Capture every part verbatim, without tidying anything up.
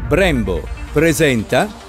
Brembo presenta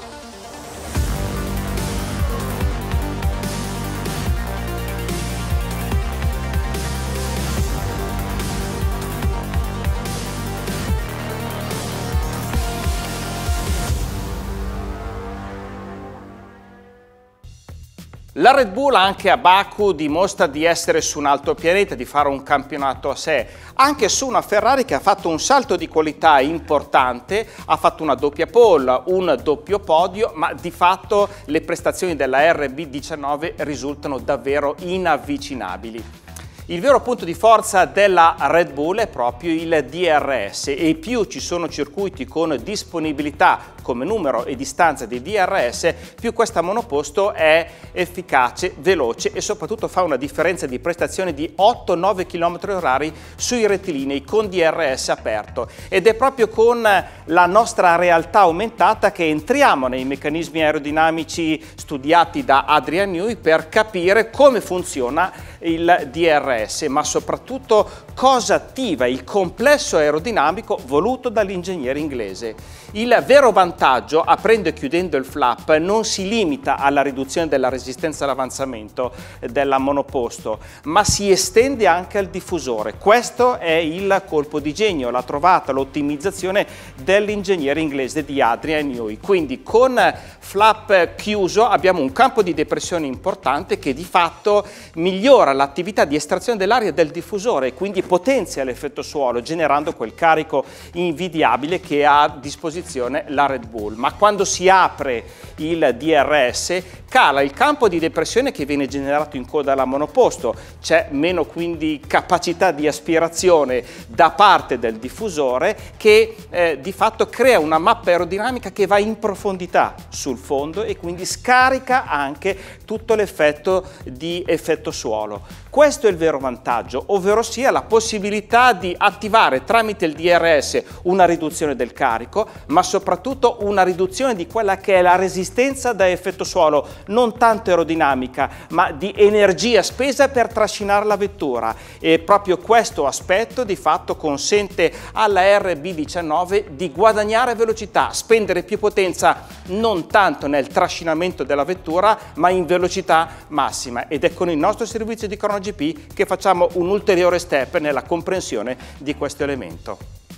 La Red Bull anche a Baku dimostra di essere su un altro pianeta, di fare un campionato a sé, anche su una Ferrari che ha fatto un salto di qualità importante, ha fatto una doppia pole, un doppio podio, ma di fatto le prestazioni della R B diciannove risultano davvero inavvicinabili. Il vero punto di forza della Red Bull è proprio il D R S e più ci sono circuiti con disponibilità come numero e distanza di D R S, più questa monoposto è efficace, veloce e soprattutto fa una differenza di prestazione di otto nove chilometri orari sui rettilinei con D R S aperto. Ed è proprio con la nostra realtà aumentata che entriamo nei meccanismi aerodinamici studiati da Adrian Newey per capire come funziona il D R S, ma soprattutto cosa attiva il complesso aerodinamico voluto dall'ingegnere inglese. Il vero vantaggio, aprendo e chiudendo il flap, non si limita alla riduzione della resistenza all'avanzamento della monoposto, ma si estende anche al diffusore. Questo è il colpo di genio, la trovata, l'ottimizzazione dell'ingegnere inglese di Adrian Newey. Quindi con flap chiuso abbiamo un campo di depressione importante che di fatto migliora l'attività di estrazione dell'aria del diffusore e quindi potenzia l'effetto suolo, generando quel carico invidiabile che ha a disposizione la Red Bull. Ma quando si apre il D R S cala il campo di depressione che viene generato in coda alla monoposto, c'è meno quindi capacità di aspirazione da parte del diffusore che eh, di fatto crea una mappa aerodinamica che va in profondità sul fondo e quindi scarica anche tutto l'effetto di effetto suolo. Questo è il vero vantaggio, ovvero sia la possibilità di attivare tramite il D R S una riduzione del carico, ma soprattutto una riduzione di quella che è la resistenza da effetto suolo, non tanto aerodinamica, ma di energia spesa per trascinare la vettura. E proprio questo aspetto di fatto consente alla R B diciannove di guadagnare velocità, spendere più potenza non tanto nel trascinamento della vettura, ma in velocità massima. Ed è con il nostro servizio di Crono G P che facciamo un ulteriore step nella comprensione di questo elemento.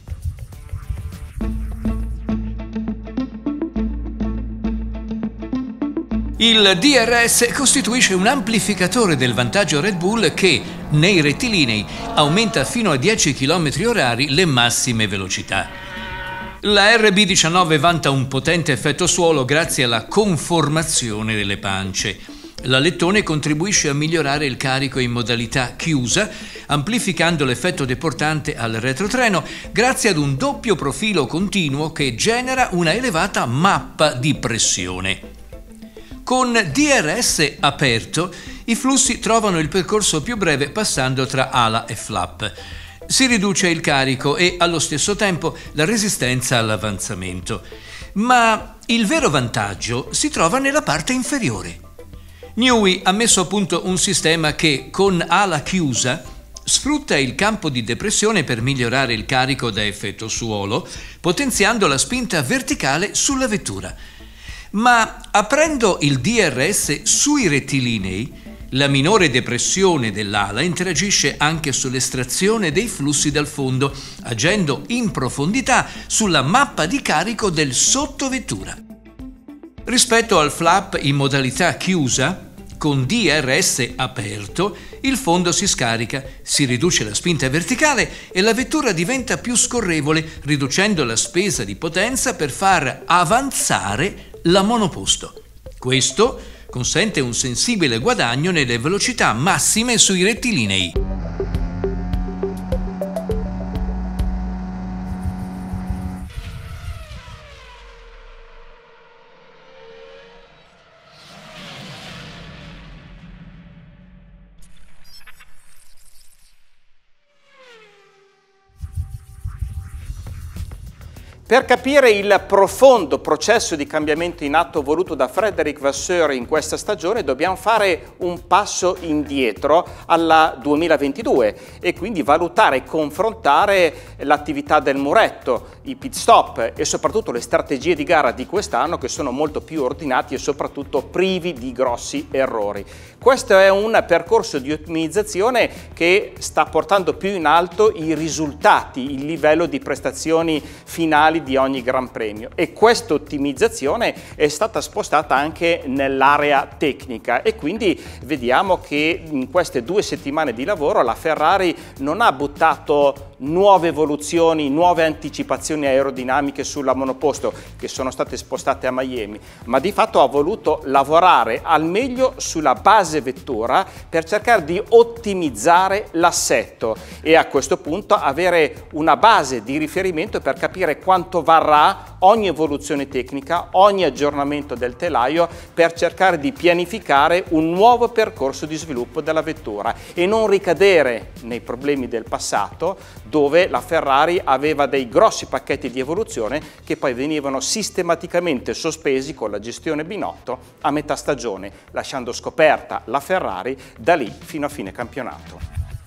Il D R S costituisce un amplificatore del vantaggio Red Bull che, nei rettilinei, aumenta fino a dieci chilometri orari le massime velocità. La R B diciannove vanta un potente effetto suolo grazie alla conformazione delle pance. L'alettone contribuisce a migliorare il carico in modalità chiusa, amplificando l'effetto deportante al retrotreno grazie ad un doppio profilo continuo che genera una elevata mappa di pressione. Con D R S aperto, i flussi trovano il percorso più breve passando tra ala e flap. Si riduce il carico e, allo stesso tempo, la resistenza all'avanzamento. Ma il vero vantaggio si trova nella parte inferiore. Newey ha messo a punto un sistema che, con ala chiusa, sfrutta il campo di depressione per migliorare il carico da effetto suolo, potenziando la spinta verticale sulla vettura. Ma aprendo il D R S sui rettilinei, la minore depressione dell'ala interagisce anche sull'estrazione dei flussi dal fondo, agendo in profondità sulla mappa di carico del sottovettura. Rispetto al flap in modalità chiusa, con D R S aperto, il fondo si scarica, si riduce la spinta verticale e la vettura diventa più scorrevole, riducendo la spesa di potenza per far avanzare la monoposto. Questo consente un sensibile guadagno nelle velocità massime sui rettilinei. Per capire il profondo processo di cambiamento in atto voluto da Frédéric Vasseur in questa stagione dobbiamo fare un passo indietro alla duemilaventidue e quindi valutare e confrontare l'attività del muretto, i pit stop e soprattutto le strategie di gara di quest'anno che sono molto più ordinati e soprattutto privi di grossi errori. Questo è un percorso di ottimizzazione che sta portando più in alto i risultati, il livello di prestazioni finali di ogni Gran Premio, e questa ottimizzazione è stata spostata anche nell'area tecnica e quindi vediamo che in queste due settimane di lavoro la Ferrari non ha buttato nuove evoluzioni, nuove anticipazioni aerodinamiche sulla monoposto che sono state spostate a Miami, ma di fatto ha voluto lavorare al meglio sulla base vettura per cercare di ottimizzare l'assetto e a questo punto avere una base di riferimento per capire quanto varrà ogni evoluzione tecnica, ogni aggiornamento del telaio per cercare di pianificare un nuovo percorso di sviluppo della vettura e non ricadere nei problemi del passato, dove la Ferrari aveva dei grossi pacchetti di evoluzione che poi venivano sistematicamente sospesi con la gestione Binotto a metà stagione, lasciando scoperta la Ferrari da lì fino a fine campionato.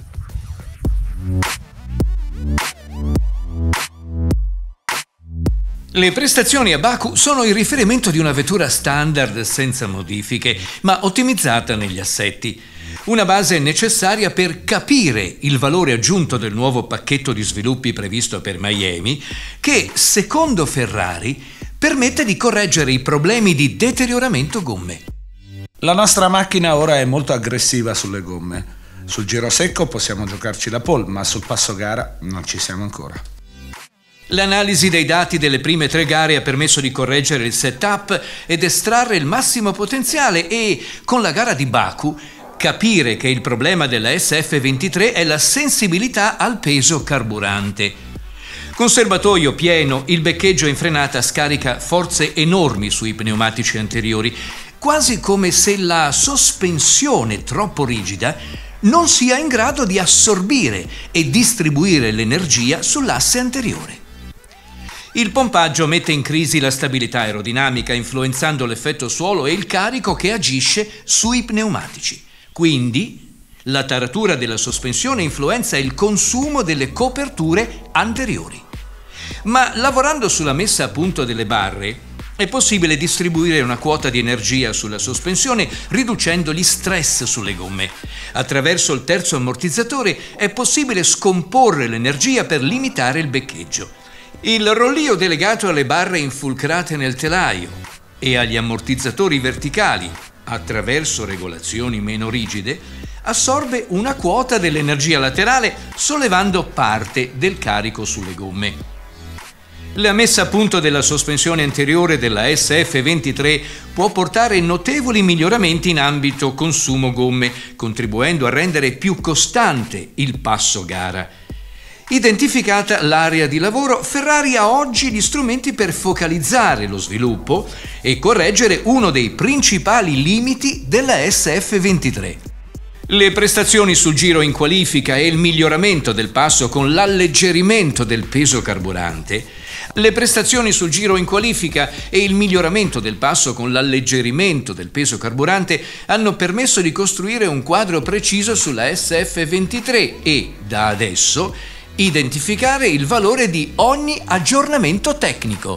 Le prestazioni a Baku sono il riferimento di una vettura standard senza modifiche, ma ottimizzata negli assetti. Una base necessaria per capire il valore aggiunto del nuovo pacchetto di sviluppi previsto per Miami, che, secondo Ferrari, permette di correggere i problemi di deterioramento gomme. La nostra macchina ora è molto aggressiva sulle gomme. Sul giro secco possiamo giocarci la pole, ma sul passo gara non ci siamo ancora. L'analisi dei dati delle prime tre gare ha permesso di correggere il setup ed estrarre il massimo potenziale e, con la gara di Baku, capire che il problema della S F ventitré è la sensibilità al peso carburante. Con serbatoio pieno, il beccheggio in frenata scarica forze enormi sui pneumatici anteriori, quasi come se la sospensione troppo rigida non sia in grado di assorbire e distribuire l'energia sull'asse anteriore. Il pompaggio mette in crisi la stabilità aerodinamica, influenzando l'effetto suolo e il carico che agisce sui pneumatici. Quindi, la taratura della sospensione influenza il consumo delle coperture anteriori. Ma lavorando sulla messa a punto delle barre, è possibile distribuire una quota di energia sulla sospensione riducendo gli stress sulle gomme. Attraverso il terzo ammortizzatore è possibile scomporre l'energia per limitare il beccheggio. Il rollio delegato alle barre infulcrate nel telaio e agli ammortizzatori verticali, attraverso regolazioni meno rigide, assorbe una quota dell'energia laterale sollevando parte del carico sulle gomme. La messa a punto della sospensione anteriore della S F ventitré può portare notevoli miglioramenti in ambito consumo gomme, contribuendo a rendere più costante il passo gara. Identificata l'area di lavoro, Ferrari ha oggi gli strumenti per focalizzare lo sviluppo e correggere uno dei principali limiti della S F ventitré. Le prestazioni sul giro in qualifica e il miglioramento del passo con l'alleggerimento del peso carburante Le prestazioni sul giro in qualifica e il miglioramento del passo con l'alleggerimento del peso carburante hanno permesso di costruire un quadro preciso sulla S F ventitré e, da adesso, identificare il valore di ogni aggiornamento tecnico.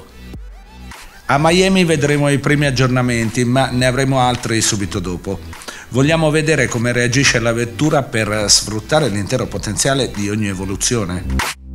A Miami vedremo i primi aggiornamenti, ma ne avremo altri subito dopo. Vogliamo vedere come reagisce la vettura per sfruttare l'intero potenziale di ogni evoluzione.